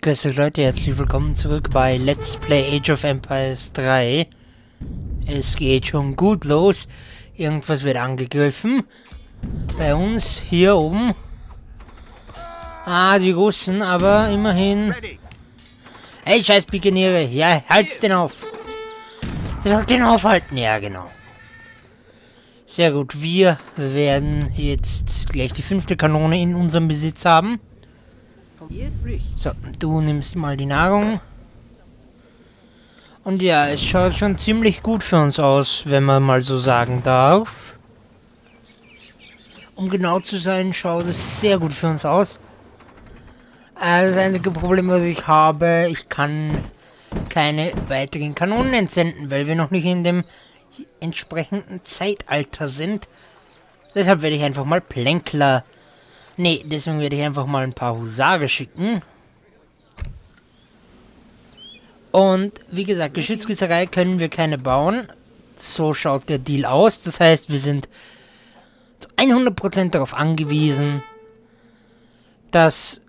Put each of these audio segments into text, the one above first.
Grüß euch Leute, herzlich willkommen zurück bei Let's Play Age of Empires 3. Es geht schon gut los. Irgendwas wird angegriffen. Bei uns hier oben. Ah, die Russen, aber immerhin. Hey, scheiß Pikeniere. Ja, halt's den auf. Ihr sollt den aufhalten. Ja, genau. Sehr gut. Wir werden jetzt gleich die 5. Kanone in unserem Besitz haben. So, du nimmst mal die Nahrung. Und ja, es schaut schon ziemlich gut für uns aus, wenn man mal so sagen darf. Um genau zu sein, schaut es sehr gut für uns aus. Das einzige Problem, was ich habe, ich kann keine weiteren Kanonen entsenden, weil wir noch nicht in dem entsprechenden Zeitalter sind. Deshalb werde ich einfach mal Plänkler. Nee, deswegen werde ich einfach mal ein paar Husare schicken. Und wie gesagt, Geschützgießerei können wir keine bauen. So schaut der Deal aus. Das heißt, wir sind zu 100% darauf angewiesen, dass...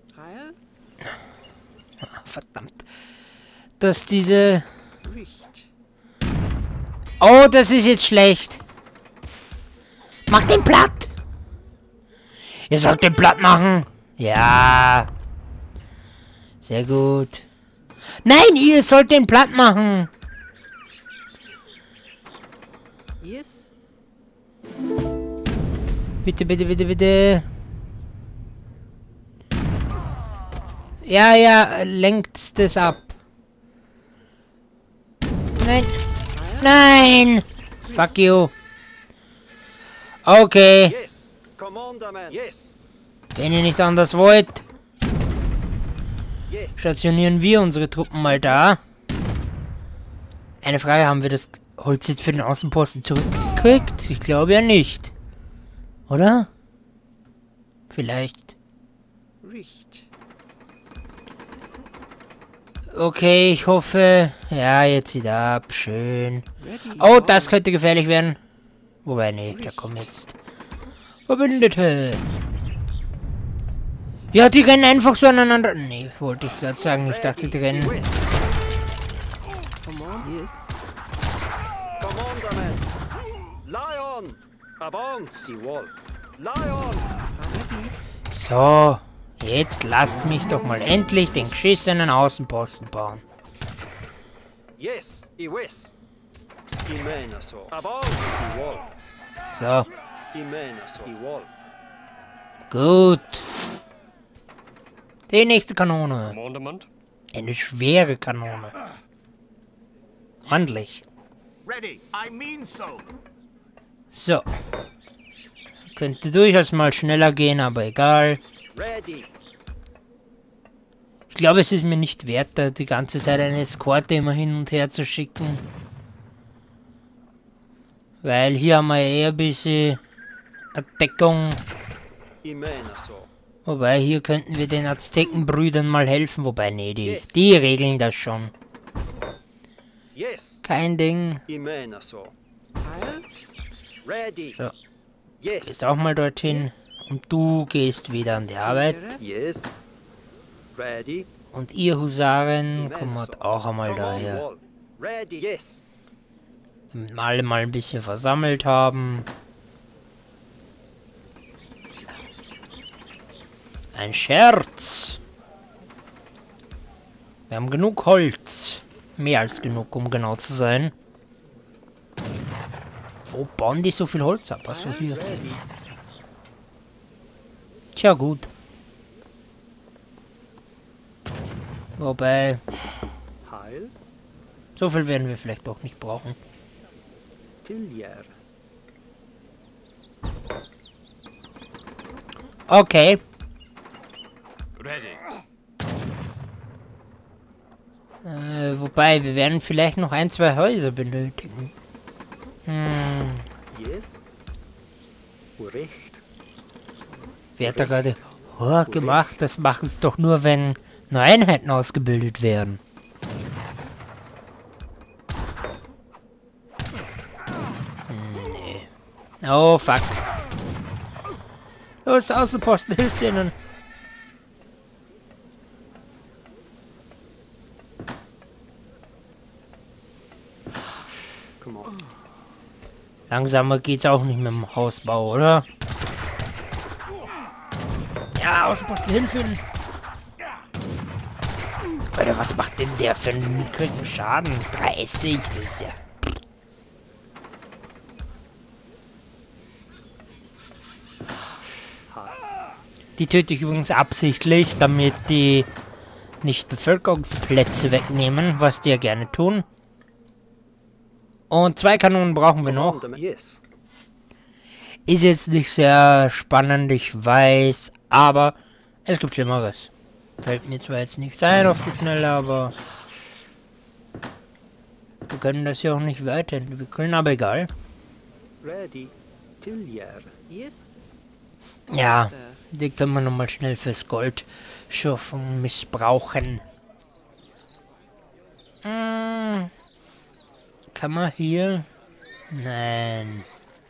Verdammt. Dass diese... Oh, das ist jetzt schlecht. Mach den platt! Ihr sollt den platt machen. Ja. Sehr gut. Nein, ihr sollt den platt machen. Yes. Bitte, bitte, bitte, bitte. Ja, ja, lenkt das ab. Nein. Nein. Fuck you. Okay. Yes. Commander, man. Yes. Wenn ihr nicht anders wollt, Yes. stationieren wir unsere Truppen mal da. Eine Frage, haben wir das Holz jetzt für den Außenposten zurückgekriegt? Ich glaube ja nicht. Oder? Vielleicht. Richt. Okay, ich hoffe... Ja, jetzt sieht ab. Schön. Oh, das könnte gefährlich werden. Wobei, nee, da kommen jetzt Verbündete. Ja, die rennen einfach so aneinander. Nee, wollte ich gerade sagen. Ich dachte, die rennen... West. Come on. Yes. Commander, man. Lion. Avance. The wall. Lion. So, jetzt lasst mich doch mal endlich den geschissenen Außenposten bauen. Yes. West. Imena so. Avance. The wall. So, Imena so. The wall. gut. Die nächste Kanone. Commandement. Eine schwere Kanone. Ordentlich. Ready. I mean so. So. Könnte durchaus mal schneller gehen, aber egal. Ready. Ich glaube, es ist mir nicht wert, da die ganze Zeit eine Eskorte immer hin und her zu schicken. Weil hier haben wir eher ein bisschen eine Deckung. Imena so. Wobei, hier könnten wir den Aztekenbrüdern mal helfen. Wobei, nee, die regeln das schon. Yes. Kein Ding. Imena so. Heil. Ready. So, Yes. gehst auch mal dorthin. Und du gehst wieder an die Arbeit. Yes. Ready. Und ihr Husaren kommt auch einmal Come on, daher. wall. Ready. Yes. Damit wir alle mal ein bisschen versammelt haben. Ein Scherz. Wir haben genug Holz. Mehr als genug, um genau zu sein. Wo bauen die so viel Holz ab? Achso, hier. Ready. Tja, gut. Wobei, Heil. so viel werden wir vielleicht doch nicht brauchen. Tillier. Okay. Ready. Wobei, wir werden vielleicht noch ein, zwei Häuser benötigen. Yes. Recht. Wer hat da gerade gemacht? Das machen es doch nur, wenn nur Einheiten ausgebildet werden. Nee. Oh, fuck. Los, Außenposten, hilf denen. Come on. Langsamer geht's auch nicht mit dem Hausbau, oder? Ja, Außenposten hinführen. Alter, was macht denn der für einen mickrigen Schaden? 30, das ist ja... Die töte ich übrigens absichtlich, damit die nicht Bevölkerungsplätze wegnehmen, was die ja gerne tun. Und 2 Kanonen brauchen wir noch. Yes. Ist jetzt nicht sehr spannend, ich weiß, aber es gibt Schlimmeres. Fällt mir zwar jetzt nichts ein auf die Schnelle, aber wir können das ja auch nicht weiterentwickeln, aber egal. Ready. Tillier. Yes. Ja, die können wir nochmal schnell fürs Gold schürfen, missbrauchen. Kann man hier... Nein.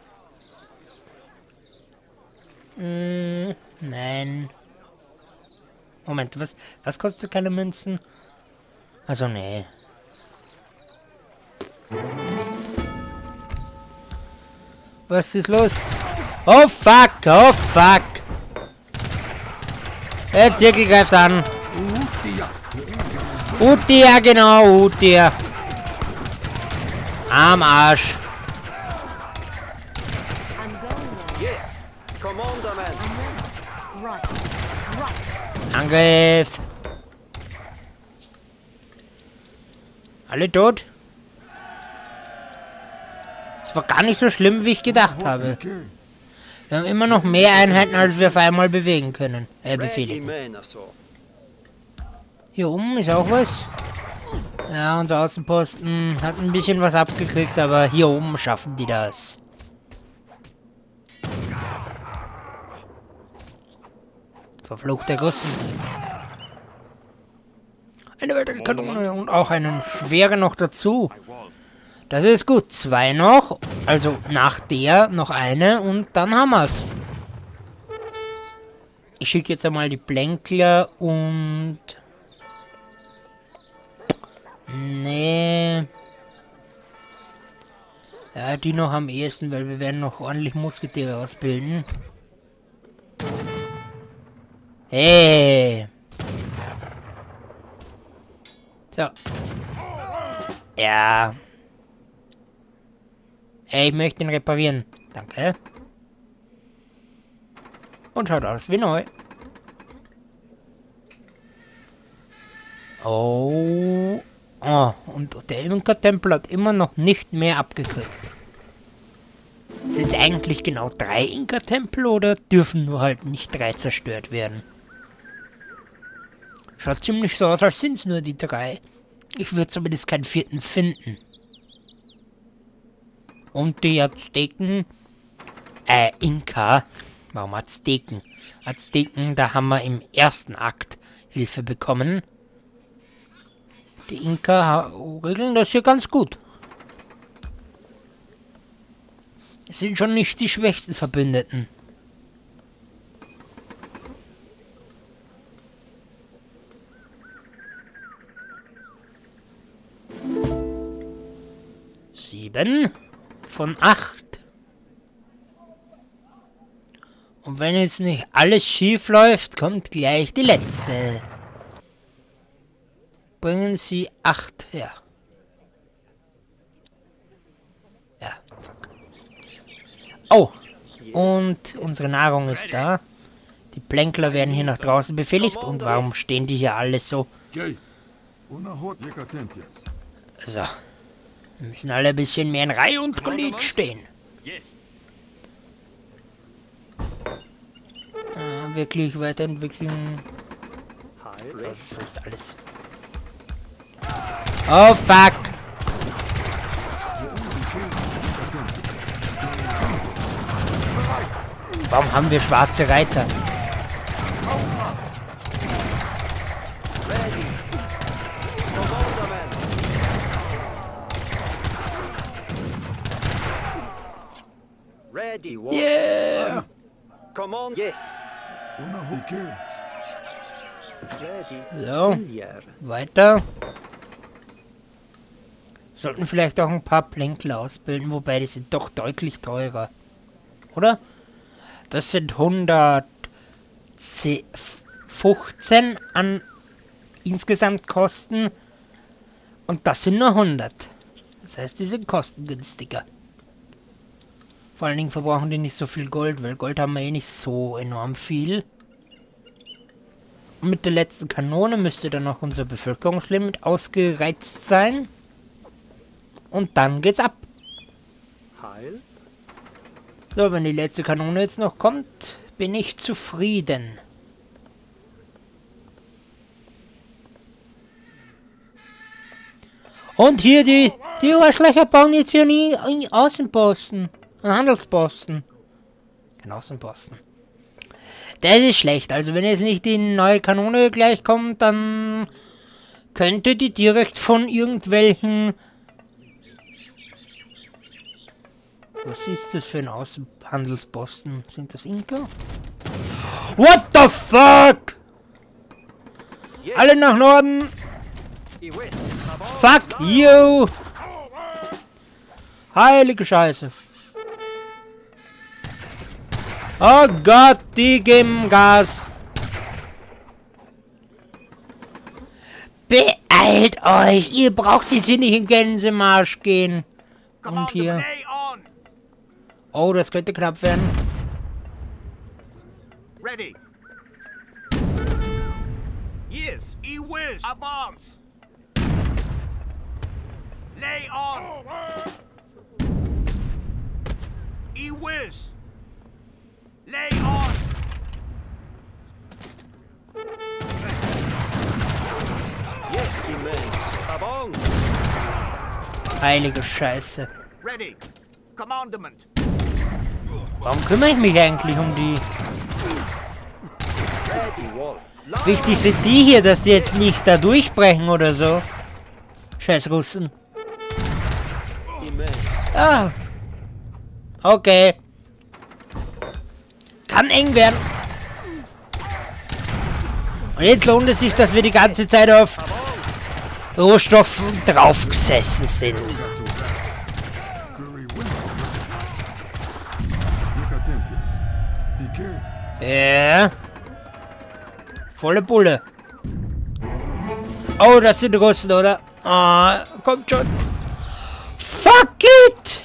Nein. Moment, was kostet keine Münzen? Also, nee. Was ist los? Oh fuck, oh fuck. Der Zirkel greift an. Utia, genau, Utia. Am Arsch. Yes. Commanderman. Angriff. Alle tot? Das war gar nicht so schlimm, wie ich gedacht habe. Wir haben immer noch mehr Einheiten, als wir auf einmal bewegen können. Ready, Befehligen. Menaso. Hier oben ist auch was. Ja, unser Außenposten hat ein bisschen was abgekriegt, aber hier oben schaffen die das. Verfluchte Russen. Eine weitere Kanone und auch einen schweren noch dazu. Das ist gut. 2 noch. Also nach der noch eine und dann haben wir's. Ich schicke jetzt einmal die Plänkler und... Nee. Ja, die noch am ehesten, weil wir werden noch ordentlich Musketiere ausbilden. Hey. So. Ja. Hey, ich möchte ihn reparieren. Danke. Und schaut aus wie neu. Oh. Oh, und der Inka-Tempel hat immer noch nicht mehr abgekriegt. Sind es eigentlich genau 3 Inka-Tempel oder dürfen nur halt nicht 3 zerstört werden? Schaut ziemlich so aus, als sind es nur die 3. Ich würde zumindest keinen 4. finden. Und die Azteken, Inka, warum Azteken? Azteken, da haben wir im ersten Akt Hilfe bekommen. Die Inka regeln das hier ganz gut. Es sind schon nicht die schwächsten Verbündeten. Sieben von 8. Und wenn jetzt nicht alles schief läuft, kommt gleich die letzte. Bringen Sie 8 her. Ja, fuck. Oh, und unsere Nahrung ist da. Die Plänkler werden hier nach draußen befehligt. Und warum stehen die hier alle so? So. Wir müssen alle ein bisschen mehr in Reihe und Glied stehen. Yes. Wirklich weiterentwickeln. Heil. Was ist alles? Oh fuck! Warum haben wir schwarze Reiter? Ready. Commanderman. Ready. War. Yeah! Command. Yes. Ready. So, Tillier. weiter. Sollten vielleicht auch ein paar Plänkel ausbilden, wobei die sind doch deutlich teurer. Oder? Das sind 115 an insgesamt Kosten. Und das sind nur 100. Das heißt, die sind kostengünstiger. Vor allen Dingen verbrauchen die nicht so viel Gold, weil Gold haben wir eh nicht so enorm viel. Und mit der letzten Kanone müsste dann noch unser Bevölkerungslimit ausgereizt sein. Und dann geht's ab. Heil? So, wenn die letzte Kanone jetzt noch kommt, bin ich zufrieden. Und hier die Arschlöcher bauen jetzt hier nie Außenposten. Handelsposten. Kein Außenposten. Das ist schlecht. Also wenn jetzt nicht die neue Kanone gleich kommt, dann könnte die direkt von irgendwelchen... Was ist das für ein Außenhandelsposten? Sind das Inka? What the fuck? Yes. Alle nach Norden! I west. Aber Fuck you! Heilige Scheiße. Oh Gott, die geben Gas. Beeilt euch, ihr braucht jetzt hier nicht im Gänsemarsch gehen. Und hier. Lay on. Oh, das könnte knapp werden. Ready. Yes, he wills. Advance. Lay on. He wills. Lay on. yes, immense. Abons. Heilige Scheiße. Ready. Commandment. Warum kümmere ich mich eigentlich um die? Ready, wall. Wichtig sind die hier, dass die jetzt nicht da durchbrechen oder so. Scheiß Russen. Immense. Ah. Okay. Kann eng werden. Und jetzt lohnt es sich, dass wir die ganze Zeit auf Rohstoffen draufgesessen sind. Ja. Volle Bulle. Oh, das sind Russen, oder? Ah, kommt schon. Fuck it!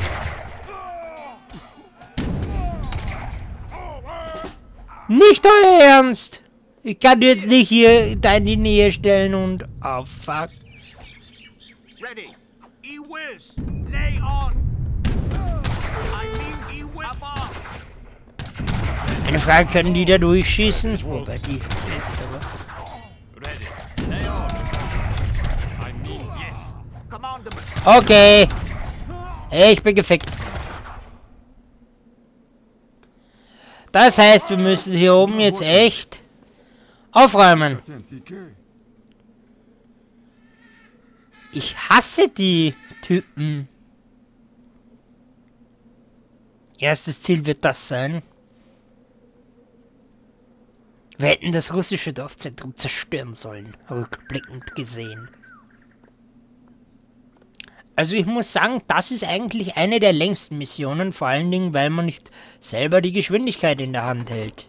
Nicht euer Ernst! Ich kann jetzt nicht hier in deine Nähe stellen und... Oh, fuck. Ready. He wills. Lay on. I mean, he will. Advance. Eine Frage, können die da durchschießen? Wobei die... Ready. Lay on. I mean yes. Commandment. Okay. Ich bin gefickt. Das heißt, wir müssen hier oben jetzt echt aufräumen. Ich hasse die Typen. Erstes Ziel wird das sein. Wir hätten das russische Dorfzentrum zerstören sollen, rückblickend gesehen. Also ich muss sagen, das ist eigentlich eine der längsten Missionen, vor allen Dingen, weil man nicht selber die Geschwindigkeit in der Hand hält.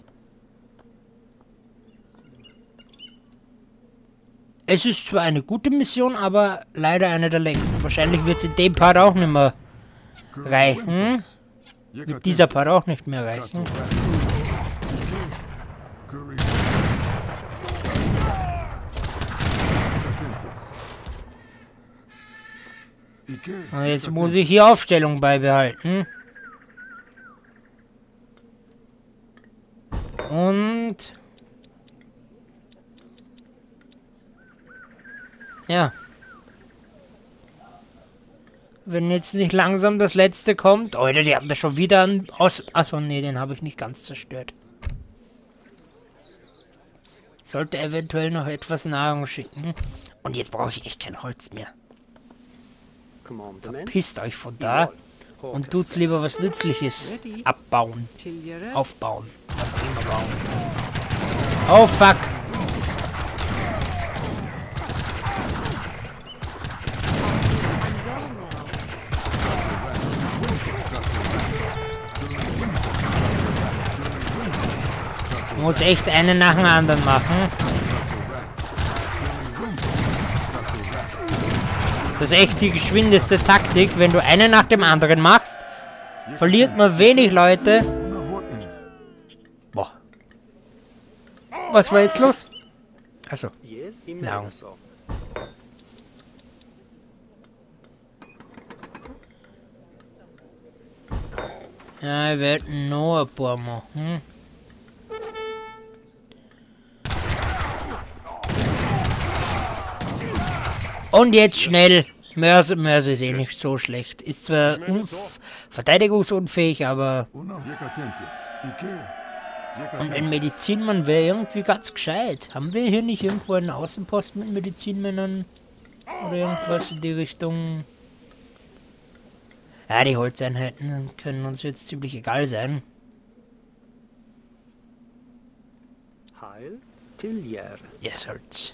Es ist zwar eine gute Mission, aber leider eine der längsten. Wahrscheinlich wird es in dem Part auch nicht mehr reichen. Wird dieser Part auch nicht mehr reichen. Und jetzt muss ich hier Aufstellung beibehalten. Und... ja. Wenn jetzt nicht langsam das letzte kommt... Alter, die haben da schon wieder einen aus... Achso, nee, den habe ich nicht ganz zerstört. Sollte eventuell noch etwas Nahrung schicken. Und jetzt brauche ich echt kein Holz mehr. Commandment. Pisst euch von da und tut's lieber was Nützliches abbauen, Artillery. aufbauen, was auch immer bauen. Oh fuck! muss echt einen nach dem anderen machen. Das ist echt die geschwindeste Taktik. Wenn du einen nach dem anderen machst, verliert man wenig Leute. Boah. Was war jetzt los? Also. Yes, i No. menar så. Ja, ich werde noch ein paar machen. Und jetzt schnell. Mörse ist eh nicht so schlecht. Ist zwar verteidigungsunfähig, aber... Und ein Medizinmann wäre irgendwie ganz gescheit. Haben wir hier nicht irgendwo einen Außenposten mit Medizinmännern? Oder irgendwas in die Richtung? Ja, die Holzeinheiten können uns jetzt ziemlich egal sein. Heil till Jär. Yes, Holz.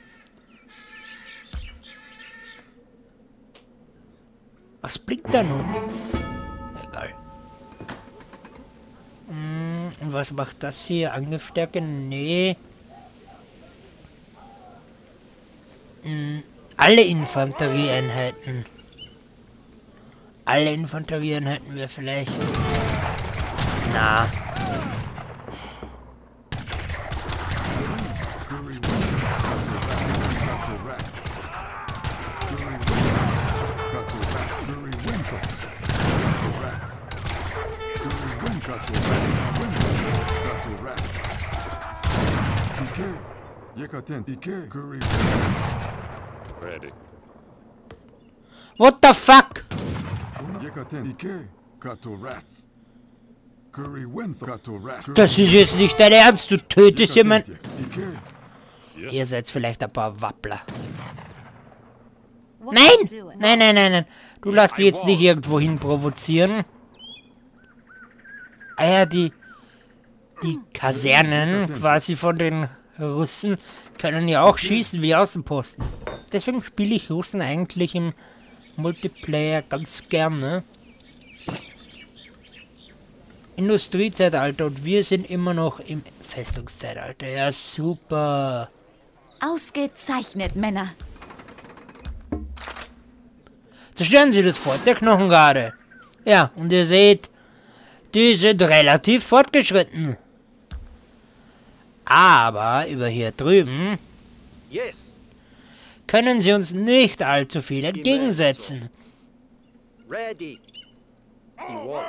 Was blinkt da nun? Egal. Und was macht das hier? Angriffsstärke? Nee. Alle Infanterieeinheiten. Alle Infanterieeinheiten wäre vielleicht... Na. Ready. What the fuck? Das ist jetzt nicht dein Ernst, du tötest jemanden. Ihr seid vielleicht ein paar Wappler. Nein! Nein. Du lass dich jetzt nicht irgendwo hin provozieren. Ah ja, die Kasernen quasi von den Russen können ja auch schießen wie Außenposten. Deswegen spiele ich Russen eigentlich im Multiplayer ganz gerne. Industriezeitalter und wir sind immer noch im Festungszeitalter. Ja, super. Ausgezeichnet, Männer. Zerstören Sie das Fort der Knochen gerade. Ja, und ihr seht, die sind relativ fortgeschritten. Aber über hier drüben Yes, können sie uns nicht allzu viel entgegensetzen. ready. I wall.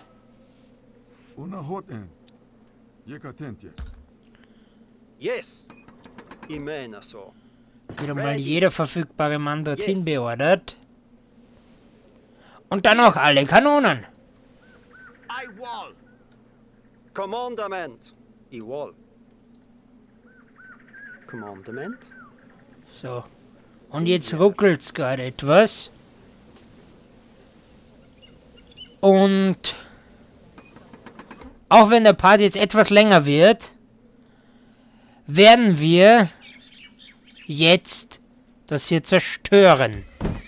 Yes, i menar så. Jetzt wird mal jeder verfügbare Mann dorthin beordert. Und dann auch alle Kanonen. I wall. Kommandament. I wall. Kommandament? So. Und jetzt ruckelt's gerade etwas. Und auch wenn der Part jetzt etwas länger wird, werden wir jetzt das hier zerstören.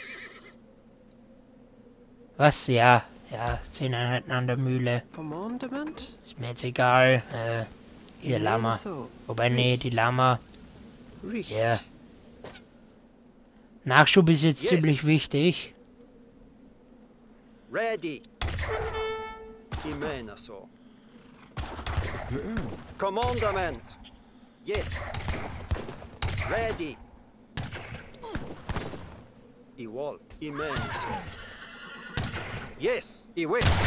Was? Ja, 10 Einheiten an der Mühle. Commandement? Ist mir jetzt egal. Hier Lama. So. Wobei, nee, die Lama. Richt. Ja. Nachschub ist jetzt Yes. ziemlich wichtig. Ready. I menar så. Kommandament. Yes. Ready. I wall. I menar så. Yes, I west.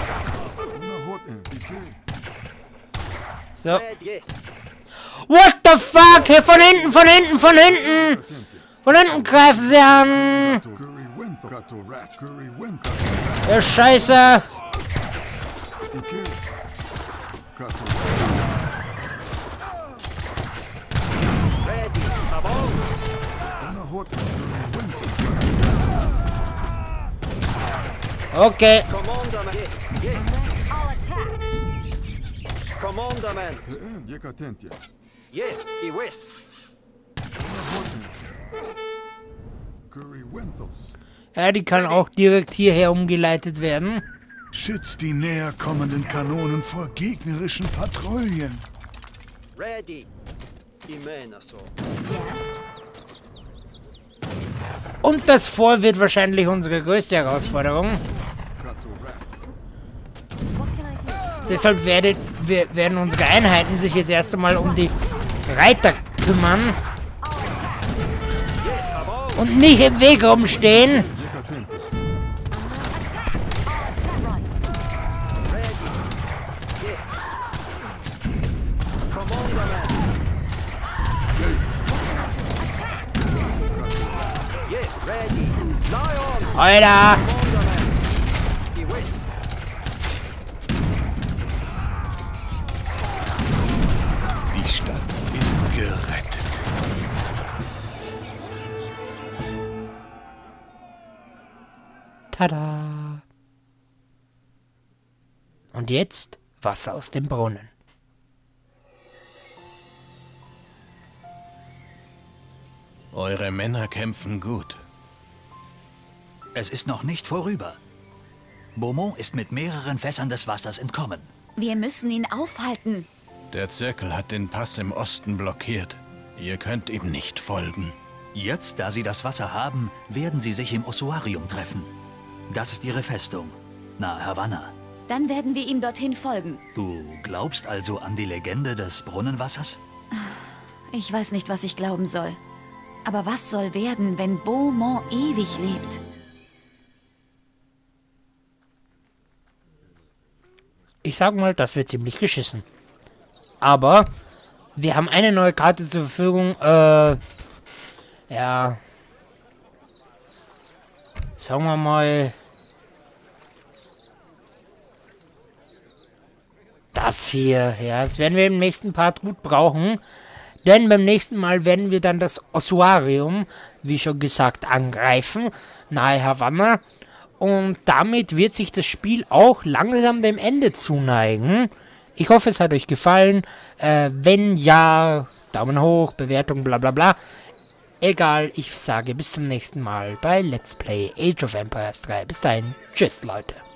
So. Red, yes. What the fuck? Hier von hinten, von hinten, von hinten! Von hinten greifen sie an! Ihr Scheiße! Ready. Avance. Okay. Kommandament. Yes, yes. All attack. Kommandament. Yes, I west. Ja, die kann auch direkt hierher umgeleitet werden. Schützt die näher kommenden Kanonen vor gegnerischen Patrouillen. Ready. Imenaso. Yes. Und das Fort wird wahrscheinlich unsere größte Herausforderung. What can I do? Deshalb werden unsere Einheiten sich jetzt erst einmal um die Reiter kümmern. Und nicht im Weg rumstehen. Ready. Yes. Commander man. Yes, ready. Lion. Alter! Commander man. Yes. Die Stadt ist gerettet. Tada! Und jetzt Wasser aus dem Brunnen. Eure Männer kämpfen gut. Es ist noch nicht vorüber. Beaumont ist mit mehreren Fässern des Wassers entkommen. Wir müssen ihn aufhalten. Der Zirkel hat den Pass im Osten blockiert. Ihr könnt ihm nicht folgen. Jetzt, da sie das Wasser haben, werden sie sich im Ossuarium treffen. Das ist ihre Festung, nahe Havanna. Dann werden wir ihm dorthin folgen. Du glaubst also an die Legende des Brunnenwassers? Ich weiß nicht, was ich glauben soll. Aber was soll werden, wenn Beaumont ewig lebt? Ich sag mal, das wird ziemlich geschissen. Aber wir haben eine neue Karte zur Verfügung. Ja. Sagen wir mal. Das hier. Ja, das werden wir im nächsten Part gut brauchen. Denn beim nächsten Mal werden wir dann das Ossuarium, wie schon gesagt, angreifen. Nahe Havanna. Und damit wird sich das Spiel auch langsam dem Ende zuneigen. Ich hoffe, es hat euch gefallen. Wenn ja, Daumen hoch, Bewertung, bla bla bla. Egal, ich sage bis zum nächsten Mal bei Let's Play Age of Empires 3. Bis dahin, tschüss Leute.